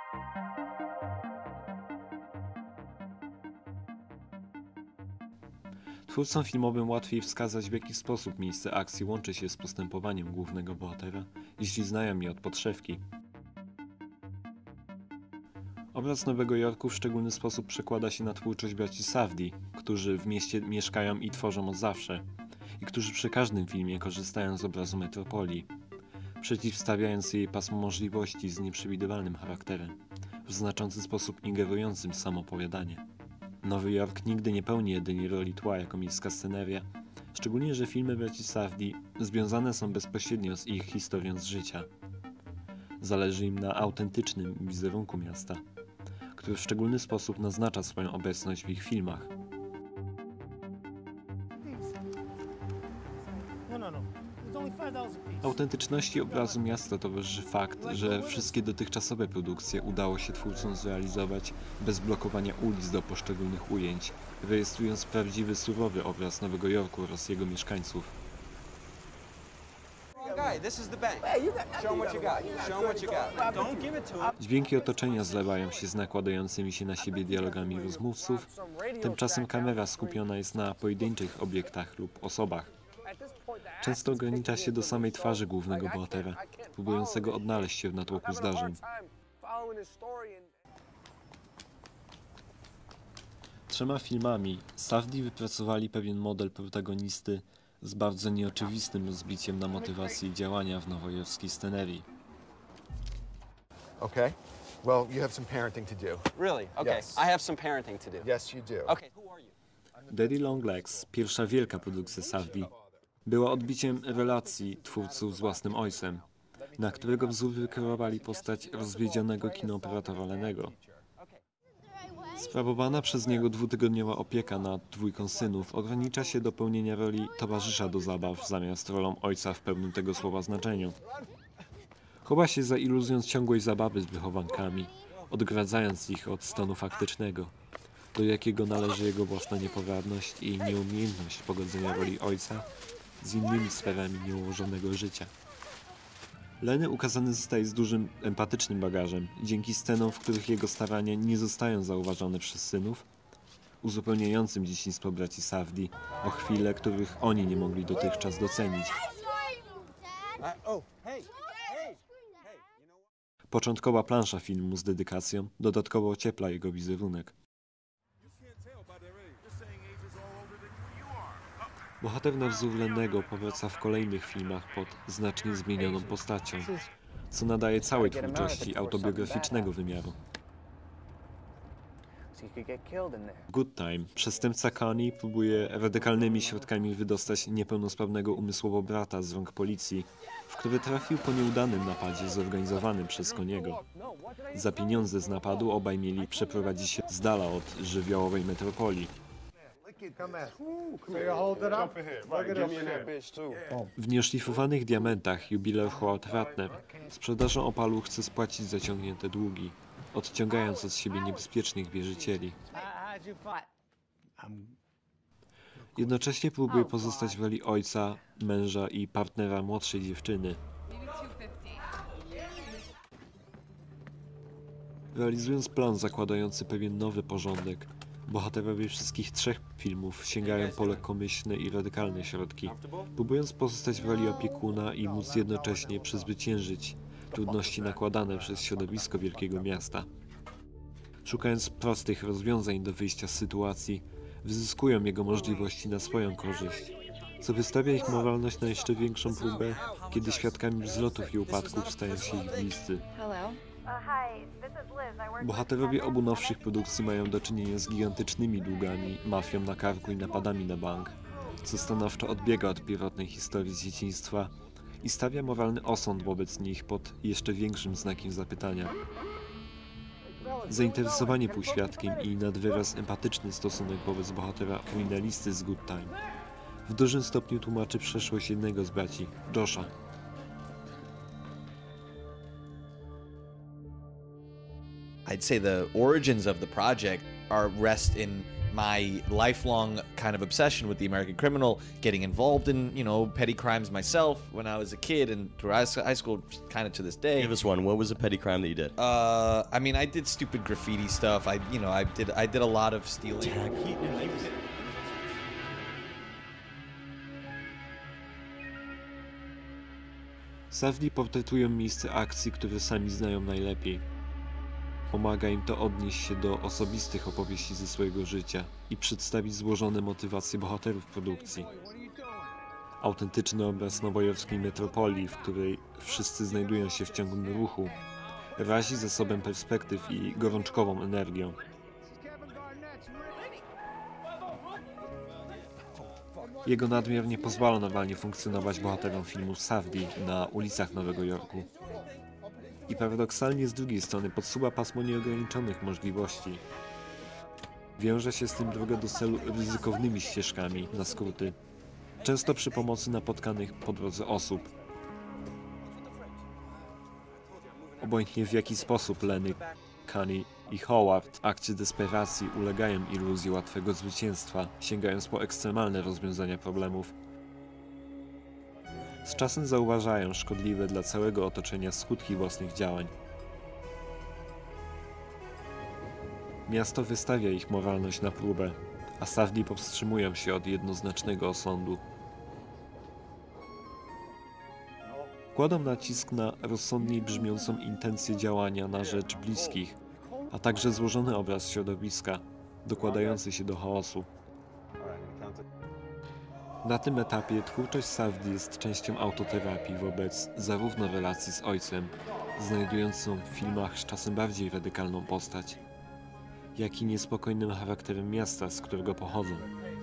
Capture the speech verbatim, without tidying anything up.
Twórcom filmowym łatwiej wskazać, w jaki sposób miejsce akcji łączy się z postępowaniem głównego bohatera, jeśli znają je od podszewki. Obraz Nowego Jorku w szczególny sposób przekłada się na twórczość braci Safdie, którzy w mieście mieszkają i tworzą od zawsze, i którzy przy każdym filmie korzystają z obrazu metropolii, przeciwstawiając jej pasmo możliwości z nieprzewidywalnym charakterem, w znaczący sposób ingerującym w samo opowiadanie. Nowy Jork nigdy nie pełni jedynie roli tła jako miejska sceneria, szczególnie że filmy braci Safdie związane są bezpośrednio z ich historią z życia. Zależy im na autentycznym wizerunku miasta, który w szczególny sposób naznacza swoją obecność w ich filmach. Autentyczności obrazu miasta towarzyszy fakt, że wszystkie dotychczasowe produkcje udało się twórcom zrealizować bez blokowania ulic do poszczególnych ujęć, rejestrując prawdziwy, surowy obraz Nowego Jorku oraz jego mieszkańców. Dźwięki otoczenia zlewają się z nakładającymi się na siebie dialogami rozmówców, tymczasem kamera skupiona jest na pojedynczych obiektach lub osobach. Często ogranicza się do samej twarzy głównego bohatera, próbującego odnaleźć się w natłoku zdarzeń. Trzema filmami Safdie wypracowali pewien model protagonisty z bardzo nieoczywistym rozbiciem na motywację i działania w nowojorskiej scenerii. Okay. Well, you have some parenting to do. Really? Okay. Yes. I have some parenting to do. Yes, you do. Okay, who are you? Daddy Long Legs, pierwsza wielka produkcja Safdie, była odbiciem relacji twórców z własnym ojcem, na którego wzór wykreowali postać rozwiedzionego kinooperatora Lennego. Sprawowana przez niego dwutygodniowa opieka nad dwójką synów ogranicza się do pełnienia roli towarzysza do zabaw zamiast rolą ojca w pełnym tego słowa znaczeniu. Chowa się za iluzją ciągłej zabawy z wychowankami, odgradzając ich od stanu faktycznego, do jakiego należy jego własna niepowradność i nieumiejętność pogodzenia roli ojca z innymi sferami nieułożonego życia. Lenny ukazany zostaje z dużym empatycznym bagażem, dzięki scenom, w których jego starania nie zostają zauważone przez synów, uzupełniającym dzieciństwo braci Safdie o chwile, których oni nie mogli dotychczas docenić. Początkowa plansza filmu z dedykacją dodatkowo ociepla jego wizerunek. Bohater na wzór Lennego powraca w kolejnych filmach pod znacznie zmienioną postacią, co nadaje całej twórczości autobiograficznego wymiaru. W Good Time przestępca Connie próbuje radykalnymi środkami wydostać niepełnosprawnego umysłowo brata z rąk policji, w który trafił po nieudanym napadzie zorganizowanym przez Conniego. Za pieniądze z napadu obaj mieli przeprowadzić się z dala od żywiołowej metropolii. W nieoszlifowanych diamentach jubiler Howard Ratner sprzedażą opalu chce spłacić zaciągnięte długi, odciągając od siebie niebezpiecznych wierzycieli. Jednocześnie próbuje pozostać w roli ojca, męża i partnera młodszej dziewczyny. Realizując plan zakładający pewien nowy porządek, bohaterowie wszystkich trzech filmów sięgają po lekkomyślne i radykalne środki, próbując pozostać w roli opiekuna i móc jednocześnie przezwyciężyć trudności nakładane przez środowisko wielkiego miasta. Szukając prostych rozwiązań do wyjścia z sytuacji, wyzyskują jego możliwości na swoją korzyść, co wystawia ich moralność na jeszcze większą próbę, kiedy świadkami wzlotów i upadków stają się ich bliscy. Bohaterowie obu nowszych produkcji mają do czynienia z gigantycznymi długami, mafią na karku i napadami na bank, co stanowczo odbiega od pierwotnej historii z dzieciństwa i stawia moralny osąd wobec nich pod jeszcze większym znakiem zapytania. Zainteresowanie półświadkiem i nad wyraz empatyczny stosunek wobec bohatera kryminalisty z Good Time w dużym stopniu tłumaczy przeszłość jednego z braci, Josha. I'd say the origins of the project are rest in my lifelong kind of obsession with the American criminal, getting involved in, you know, petty crimes myself when I was a kid and throughout high school, kind of to this day. Give us one. What was a petty crime that you did? Uh, I mean, I did stupid graffiti stuff. I, you know, I did, I did a lot of stealing. Safdie portretują miejsce akcji, które sami znają najlepiej. Pomaga im to odnieść się do osobistych opowieści ze swojego życia i przedstawić złożone motywacje bohaterów produkcji. Autentyczny obraz nowojorskiej metropolii, w której wszyscy znajdują się w ciągłym ruchu, razi zasobem perspektyw i gorączkową energią. Jego nadmiar nie pozwala normalnie funkcjonować bohaterom filmu Safdie na ulicach Nowego Jorku. I paradoksalnie z drugiej strony podsuwa pasmo nieograniczonych możliwości. Wiąże się z tym droga do celu ryzykownymi ścieżkami na skróty, często przy pomocy napotkanych po drodze osób. Obojętnie w jaki sposób Lenny, Connie i Howard w akcie desperacji ulegają iluzji łatwego zwycięstwa, sięgając po ekstremalne rozwiązania problemów. Z czasem zauważają szkodliwe dla całego otoczenia skutki własnych działań. Miasto wystawia ich moralność na próbę, a Safdie powstrzymują się od jednoznacznego osądu. Kładą nacisk na rozsądniej brzmiącą intencję działania na rzecz bliskich, a także złożony obraz środowiska, dokładający się do chaosu. Na tym etapie twórczość Safdie jest częścią autoterapii wobec zarówno relacji z ojcem, znajdującą w filmach z czasem bardziej radykalną postać, jak i niespokojnym charakterem miasta, z którego pochodzą.